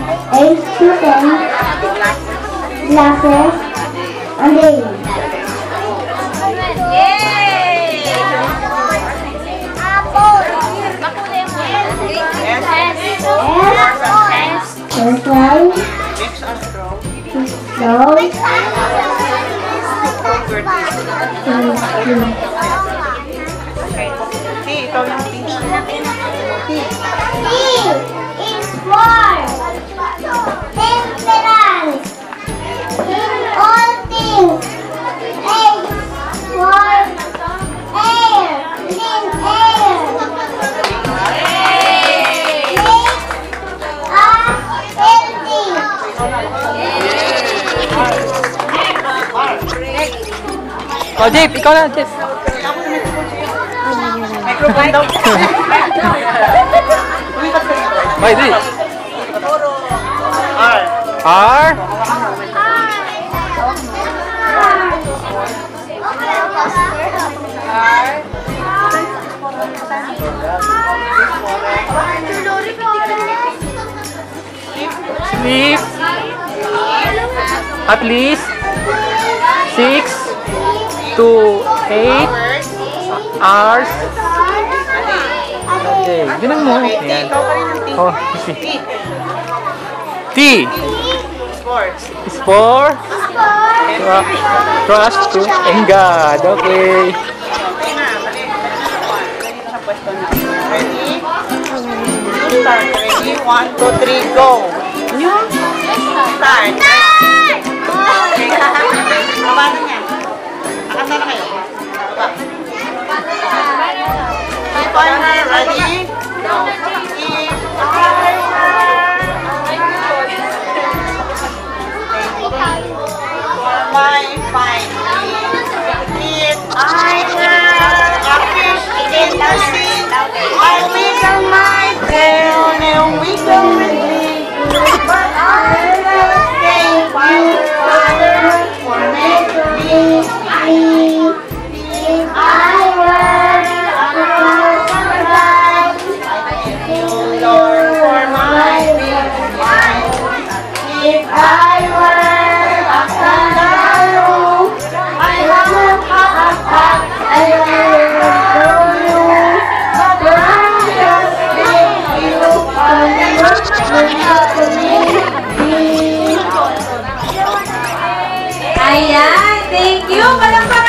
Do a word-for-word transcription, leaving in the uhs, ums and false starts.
eight to ten glasses a day. Yay! Exercise. Slow. Ikaw yung teacher. T is for temperance in all things. A for air, clean air. Makes us healthy. Oh, Jeep, ikaw na, Jeep. Microphone daw. Wait, wait. R. R. Sleep. At least six to eight hours. Okay, ganun mo. Ayan. Oh, see. T Sports. is for Tra- trust to in God. Okay. Okay na. Kanina sa pwesto na. Ready? Start. Ready? One, two, three, go. Start. Baba na niya. Akanta na kayo. Baba. Timer. Ready? Go. My fine. If I had a fish in the sea, I wiggle my tail and wiggle with me. But I will thank you, Father, for making me free. If I were a butterfly, I thank you, Lord, for my big life. If I were a kangaroo, I will have a pack, I will show you. But I'm just thank you for the work you have to me. Ayan, thank you. Palakpak